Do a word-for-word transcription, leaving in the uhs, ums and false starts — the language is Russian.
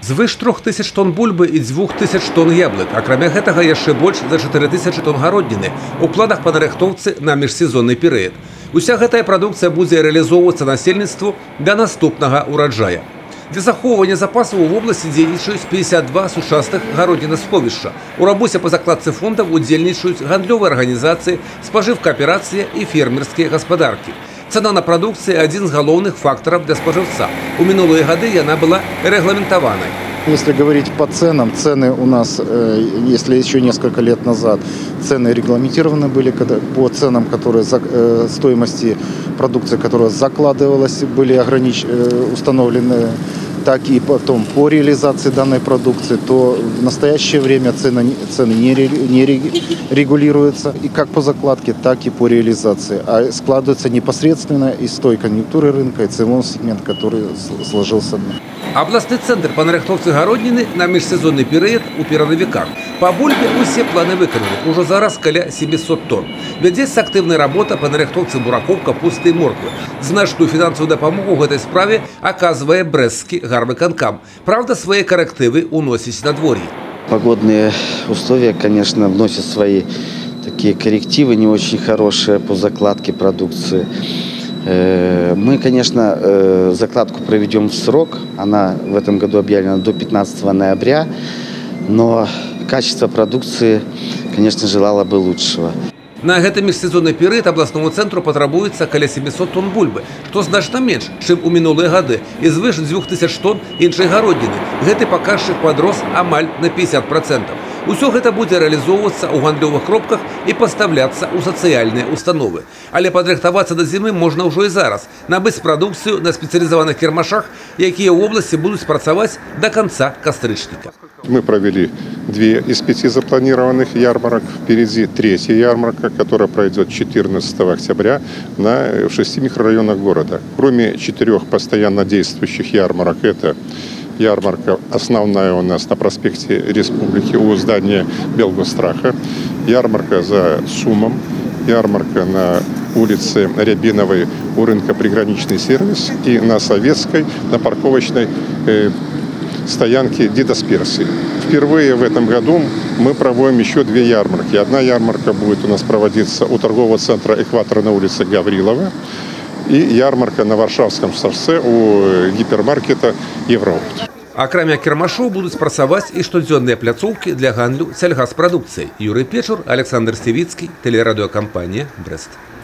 Звыш трох тысяч тонн бульбы і дзвюх тысяч тонн яблык. Акрамя гэтага яшчэ больш за чатыры тысячы тонн гародніны у планах па нарыхтоўцы на міжсезонны перыяд. Уся гэтая прадукцыя будзе рэалізоўвацца насельніцтву да наступнага ўраджая. Для захоўвання запасаў у вобласці дзейнічаюць пятьдесят два сучасных гароднінасховішча. У рабоце па закладцы фондаў удзельнічаюць гандлёвыя арганізацыі, спажыўкааперацыя і фермерскія гаспадаркі. Цена на прадукцыі – адзін з галоўных фактараў для спажыўца. У мінулыя гады яна была рэгламентаванай. Если говорить по ценам, цены у нас, если еще несколько лет назад цены регламентированы были по ценам, которые стоимости продукции, которая закладывалась, были огранич... установлены, так и потом по реализации данной продукции, то в настоящее время цены, цены не, не регулируются и как по закладке, так и по реализации, а складываются непосредственно из той конъюнктуры рынка и ценового сегмента, который сложился. Абласны цэнтр па нарыхтоўцы гародніны на міжсезонны перыяд у перадавіках. Па бульбе усе планы выкананы, ужо зараз каля семисот тонн. Вядзецца актыўная работа па нарыхтоўцы буракоў, капусты і морквы. Значную фінансавую дапамогу ў гэтай справе аказвае брэсцкі гарвыканкам. Правда, свои коррективы уносить на дворе. Погодные условия, конечно, вносят свои такие коррективы, не очень хорошие по закладке продукции. Мы, конечно, закладку проведем в срок. Она в этом году объявлена до пятнадцатого ноября. Но качество продукции, конечно, желало бы лучшего. На гэты міжсезонны перыяд абласному цэнтру патрабуецца каля семисот тонн бульбы, што значна менш, чым у мінулыя гады, і звыш дзвюх тысяч тонн іншай гародніны. Гэты паказчык падрос амаль на пятьдесят процентов. Усё гэта будзе рэалізоўвацца ў гандлёвых кропках і пастаўляцца ў сацыяльныя установы. Але падрыхтавацца да зімы можна ўжо і зараз, набыць прадукцыю на спецыялізаваных кірмашах, якія ў области будуць працаваць до конца кастрычніка. Мы провели две из пяти запланированных ярмарок. Впереди третья ярмарка, которая пройдет четырнадцатого октября на, в шести микрорайонах города. Кроме четырех постоянно действующих ярмарок, это ярмарка основная у нас на проспекте Республики у здания Белгостраха, ярмарка за Сумом, ярмарка на улице Рябиновой у рынка «Приграничный сервис» и на Советской, на парковочной э, стоянки Дидасперсии. Впервые в этом году мы проводим еще две ярмарки. Одна ярмарка будет у нас проводиться у торгового центра «Экватор» на улице Гаврилова и ярмарка на Варшавском шоссе у гипермаркета «Европа». Акрамя кірмашоў будуць працаваць і штодзённыя пляцоўкі для гандлю сельгаспрадукцыяй. Юрый Печур, Александр Стевицкий, телерадиокомпания «Брест».